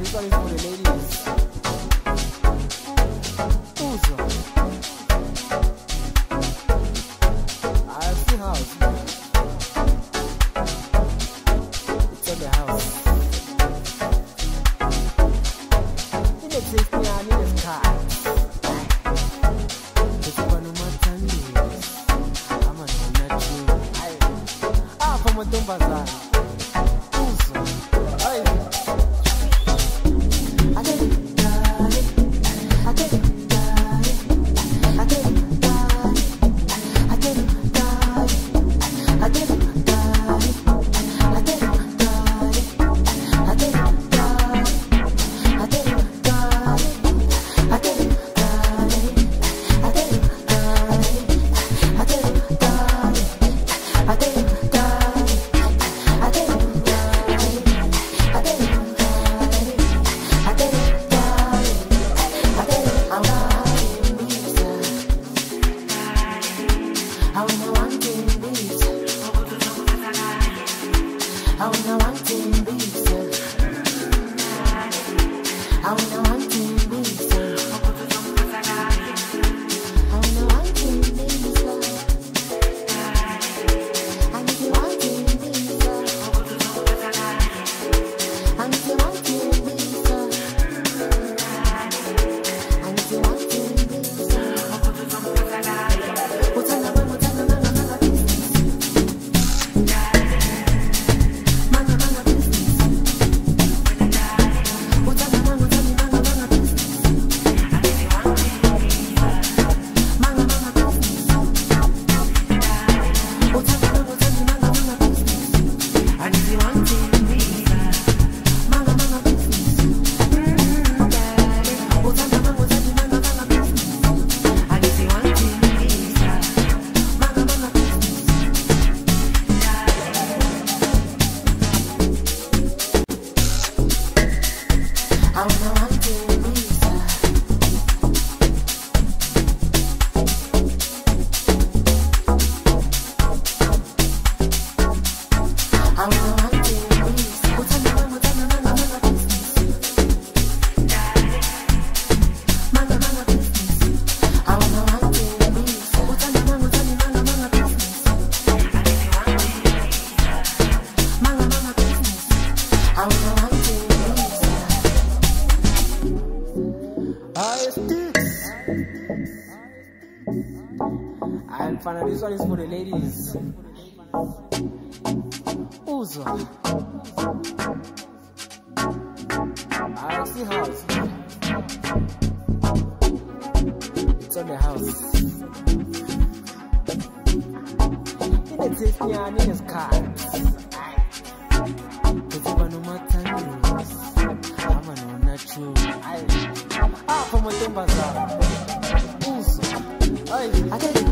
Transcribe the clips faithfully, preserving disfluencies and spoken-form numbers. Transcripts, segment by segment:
This one is for the ladies. Uzo. I see house. It's on the house. It exists me, I need a car. It's one of my tangles. I'm a natural. Ah, from a dumb bazaar. Uzo. Hey. And finally, this one is for the ladies. Uzo. I see house. It's on the house. In the taste me, I need a car. Cause if I know my time, I'm a natural. Ah, from a dumb bazaar. Uzo. I get it.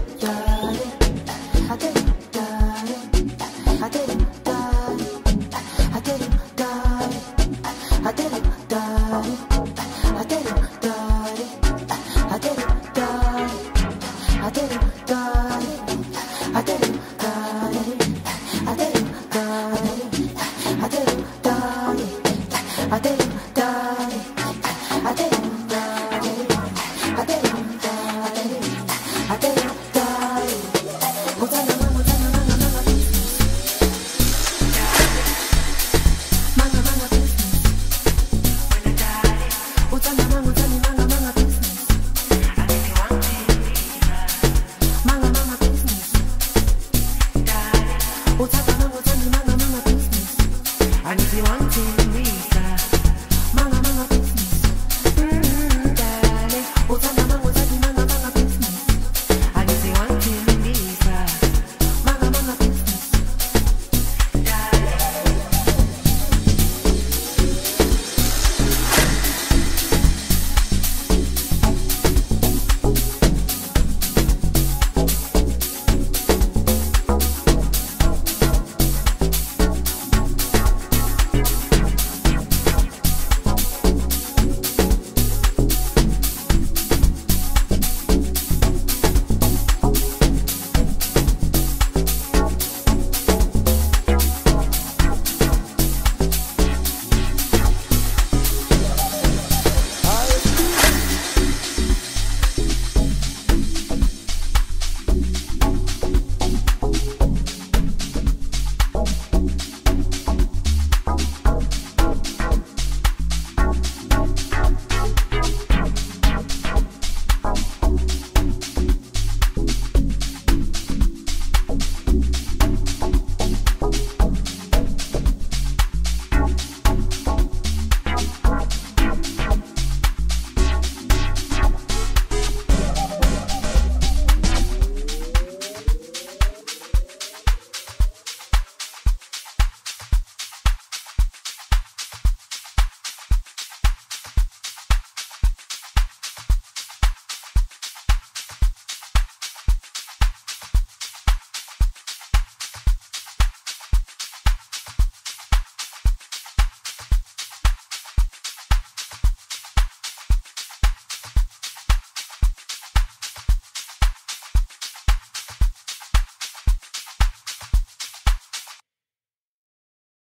I did